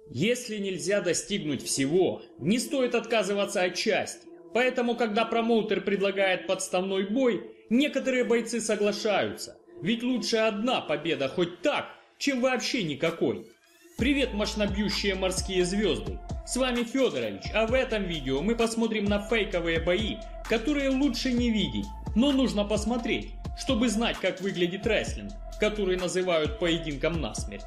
Если нельзя достигнуть всего, не стоит отказываться от части. Поэтому, когда промоутер предлагает подставной бой, некоторые бойцы соглашаются. Ведь лучше одна победа хоть так, чем вообще никакой. Привет, мощнобьющие морские звезды! С вами Федорович, а в этом видео мы посмотрим на фейковые бои, которые лучше не видеть, но нужно посмотреть, чтобы знать, как выглядит рестлинг, который называют поединком насмерть.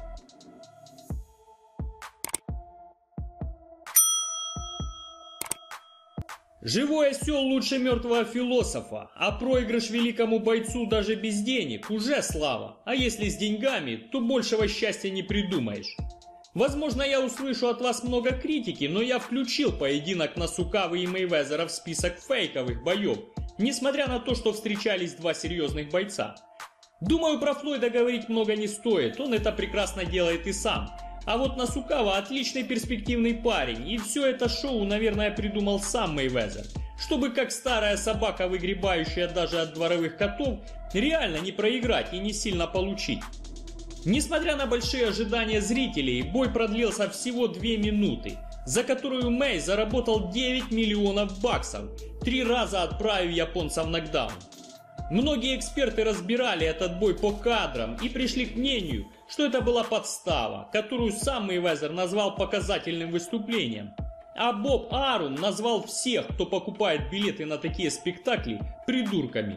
Живой осел лучше мертвого философа, а проигрыш великому бойцу даже без денег уже слава, а если с деньгами, то большего счастья не придумаешь. Возможно, я услышу от вас много критики, но я включил поединок Насукавы и Мейвезера в список фейковых боев, несмотря на то, что встречались два серьезных бойца. Думаю, про Флойда говорить много не стоит, он это прекрасно делает и сам. А вот Насукава отличный перспективный парень, и все это шоу, наверное, придумал сам Мейвезер, чтобы как старая собака, выгребающая даже от дворовых котов, реально не проиграть и не сильно получить. Несмотря на большие ожидания зрителей, бой продлился всего 2 минуты, за которую Мэй заработал 9 миллионов баксов, 3 раза отправив японца в нокдаун. Многие эксперты разбирали этот бой по кадрам и пришли к мнению, что это была подстава, которую сам Мейвезер назвал показательным выступлением. А Боб Арун назвал всех, кто покупает билеты на такие спектакли, придурками.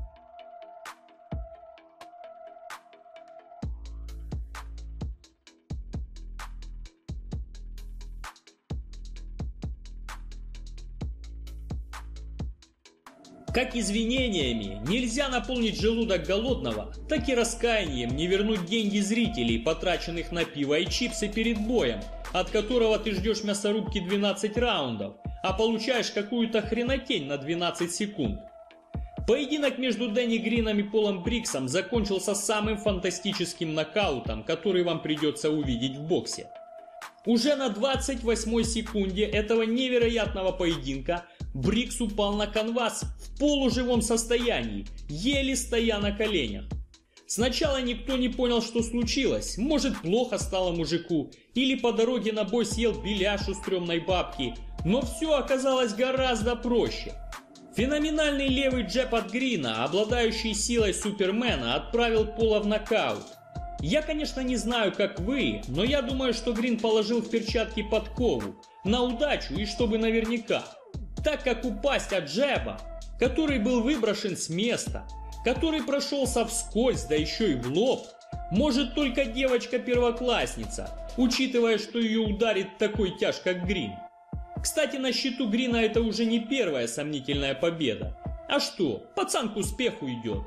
Как извинениями нельзя наполнить желудок голодного, так и раскаянием не вернуть деньги зрителей, потраченных на пиво и чипсы перед боем, от которого ты ждешь мясорубки 12 раундов, а получаешь какую-то хренотень на 12 секунд. Поединок между Дэнни Грином и Полом Бриксом закончился самым фантастическим нокаутом, который вам придется увидеть в боксе. Уже на 28-й секунде этого невероятного поединка Брикс упал на канвас в полуживом состоянии, еле стоя на коленях. Сначала никто не понял, что случилось, может, плохо стало мужику, или по дороге на бой съел беляш у стрёмной бабки, но все оказалось гораздо проще. Феноменальный левый джеб от Грина, обладающий силой Супермена, отправил Пола в нокаут. Я, конечно, не знаю, как вы, но я думаю, что Грин положил в перчатки подкову, на удачу и чтобы наверняка. Так как упасть от джеба, который был выброшен с места, который прошелся вскользь, да еще и в лоб, может только девочка-первоклассница, учитывая, что ее ударит такой тяж, как Грин. Кстати, на счету Грина это уже не первая сомнительная победа. А что, пацан к успеху идет.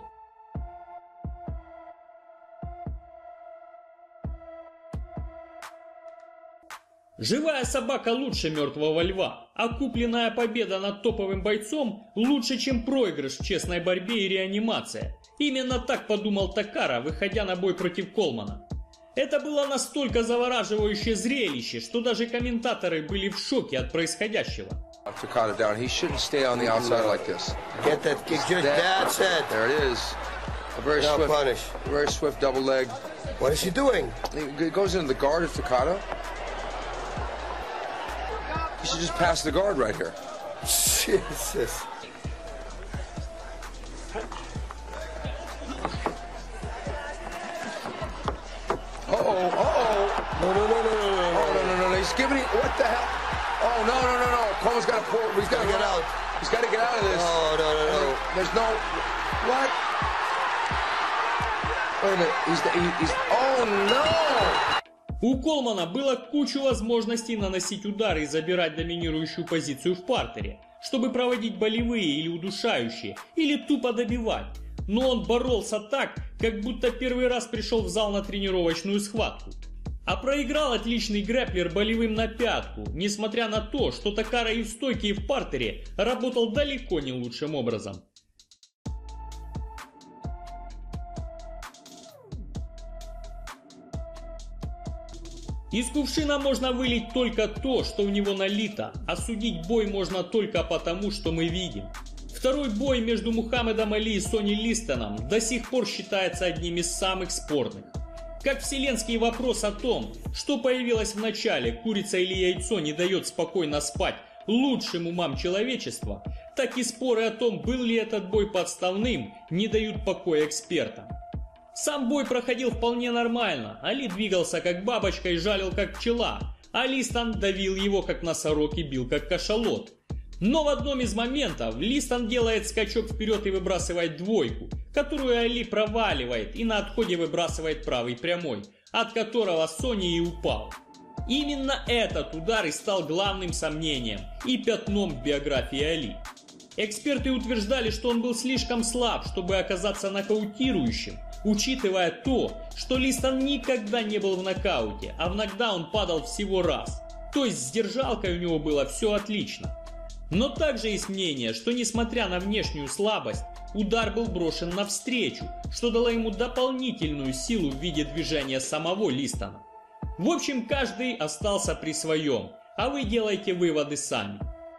Живая собака лучше мертвого льва, а купленная победа над топовым бойцом лучше, чем проигрыш в честной борьбе и реанимация. Именно так подумал Такара, выходя на бой против Колмана. Это было настолько завораживающее зрелище, что даже комментаторы были в шоке от происходящего. Takada down. He shouldn't stay on the outside like this. Get that kick. That's it. There it is. A very Now swift, punish. very swift double leg. What is he doing? It goes into the guard of Takada. You should just pass the guard right here. Jesus. No. He's giving it. What the hell? Oh, no. Coleman's got to pull. He's got to get out. He's got to get out of this. No. There's no. What? Wait a minute. He's. Oh, no! У Колмана было кучу возможностей наносить удары и забирать доминирующую позицию в партере, чтобы проводить болевые или удушающие, или тупо добивать. Но он боролся так, как будто первый раз пришел в зал на тренировочную схватку. А проиграл отличный грэпплер болевым на пятку, несмотря на то, что Такара и в стойке, и в партере работал далеко не лучшим образом. Из кувшина можно вылить только то, что в него налито, а судить бой можно только потому, что мы видим. Второй бой между Мухаммедом Али и Сони Листоном до сих пор считается одним из самых спорных. Как вселенский вопрос о том, что появилось в начале, курица или яйцо не дает спокойно спать лучшим умам человечества, так и споры о том, был ли этот бой подставным, не дают покоя экспертам. Сам бой проходил вполне нормально, Али двигался как бабочка и жалил как пчела, а Листон давил его как носорог и бил как кашалот. Но в одном из моментов Листон делает скачок вперед и выбрасывает двойку, которую Али проваливает и на отходе выбрасывает правый прямой, от которого Сони и упал. Именно этот удар и стал главным сомнением и пятном в биографии Али. Эксперты утверждали, что он был слишком слаб, чтобы оказаться нокаутирующим, учитывая то, что Листон никогда не был в нокауте, а в нокдаун падал всего раз. То есть с держалкой у него было все отлично. Но также есть мнение, что несмотря на внешнюю слабость, удар был брошен навстречу, что дало ему дополнительную силу в виде движения самого Листона. В общем, каждый остался при своем, а вы делайте выводы сами.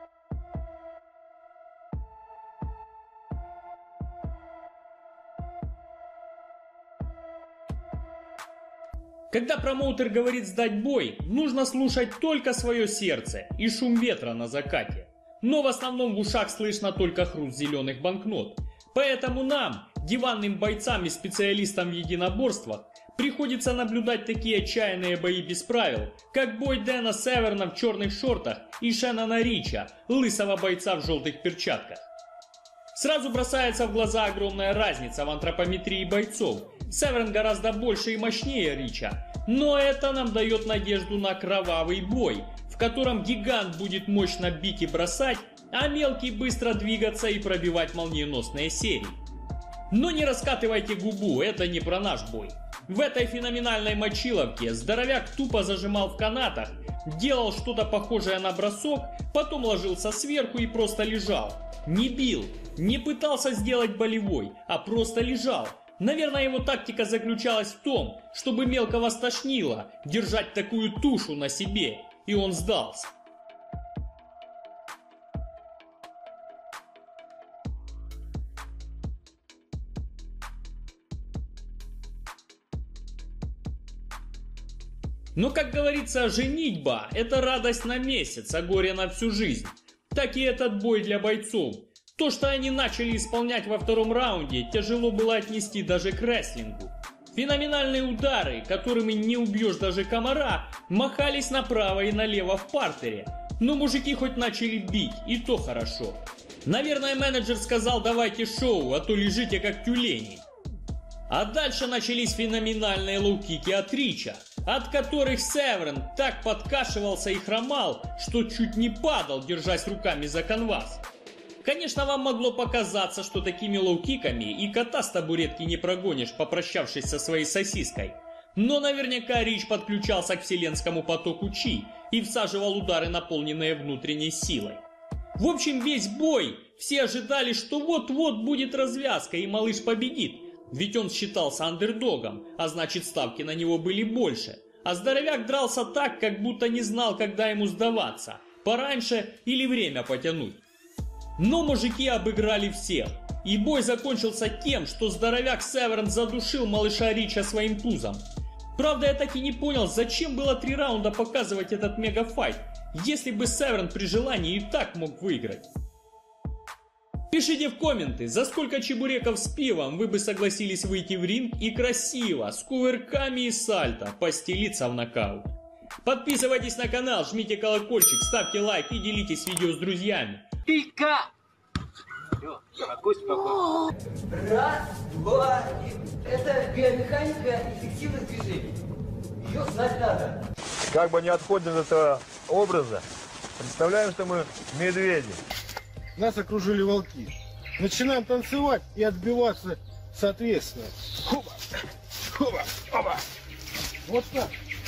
Когда промоутер говорит сдать бой, нужно слушать только свое сердце и шум ветра на закате. Но в основном в ушах слышно только хруст зеленых банкнот. Поэтому нам, диванным бойцам и специалистам в единоборствах, приходится наблюдать такие отчаянные бои без правил, как бой Дэна Северна в черных шортах и Шеннона Рича, лысого бойца в желтых перчатках. Сразу бросается в глаза огромная разница в антропометрии бойцов. Северн гораздо больше и мощнее Рича, но это нам дает надежду на кровавый бой, в котором гигант будет мощно бить и бросать, а мелкий быстро двигаться и пробивать молниеносные серии. Но не раскатывайте губу, это не про наш бой. В этой феноменальной мочиловке здоровяк тупо зажимал в канатах, делал что-то похожее на бросок, потом ложился сверху и просто лежал. Не бил, не пытался сделать болевой, а просто лежал. Наверное, его тактика заключалась в том, чтобы мелкого стошнило держать такую тушу на себе, и он сдался. Но, как говорится, женитьба – это радость на месяц, а горе на всю жизнь. Так и этот бой для бойцов. То, что они начали исполнять во втором раунде, тяжело было отнести даже к рестлингу. Феноменальные удары, которыми не убьешь даже комара, махались направо и налево в партере. Но мужики хоть начали бить, и то хорошо. Наверное, менеджер сказал: давайте шоу, а то лежите как тюлени. А дальше начались феноменальные лоу-кики от Рича, от которых Северн так подкашивался и хромал, что чуть не падал, держась руками за канвас. Конечно, вам могло показаться, что такими лоу-киками и кота с табуретки не прогонишь, попрощавшись со своей сосиской. Но наверняка Рич подключался к вселенскому потоку Чи и всаживал удары, наполненные внутренней силой. В общем, весь бой все ожидали, что вот-вот будет развязка и малыш победит. Ведь он считался андердогом, а значит ставки на него были больше. А здоровяк дрался так, как будто не знал, когда ему сдаваться. Пораньше или время потянуть. Но мужики обыграли всех. И бой закончился тем, что здоровяк Северн задушил малыша Рича своим пузом. Правда, я так и не понял, зачем было 3 раунда показывать этот мегафайт, если бы Северн при желании и так мог выиграть. Пишите в комменты, за сколько чебуреков с пивом вы бы согласились выйти в ринг и красиво, с кувырками и сальто, постелиться в нокаут. Подписывайтесь на канал, жмите колокольчик, ставьте лайк и делитесь видео с друзьями. Пика! Спокойно. Раз, два, это биомеханика эффективных движений. Ее знать надо. Как бы не отходим от этого образа, представляем, что мы медведи. Нас окружили волки. Начинаем танцевать и отбиваться соответственно. Хоба, хоба, хоба. Вот так.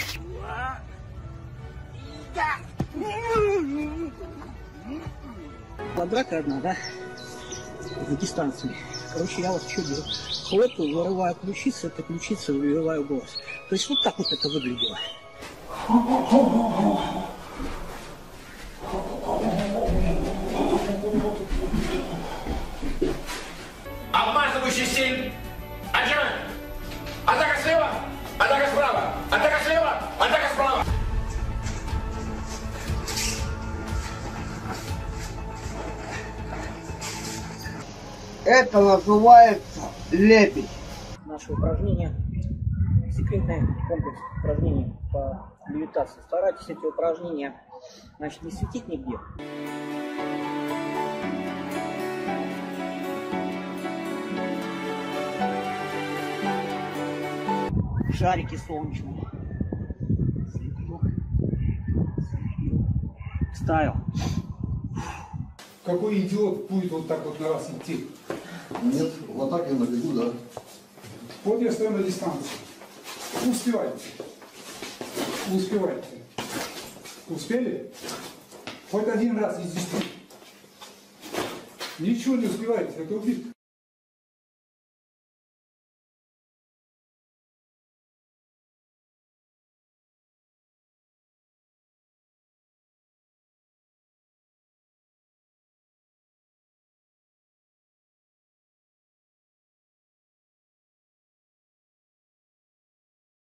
Драка одна, да? За дистанцию. Короче, я вот что делаю? Хлопаю, вырываю ключицу, это ключица, выбиваю голос. То есть вот так вот это выглядело. Обмазывающий стиль. Отжимай. Атака слева. Атака Это называется лебедь. Наше упражнение, секретный комплекс упражнений по левитации. Старайтесь эти упражнения, значит, не светить нигде. Шарики солнечные. Ставил. Какой идиот будет вот так вот на раз идти? Нет, вот так я набегу, да. Вот я стою на дистанции. Успевайте. Успевайте. Успели? Хоть один раз из 10. Ничего не успеваете, это убит.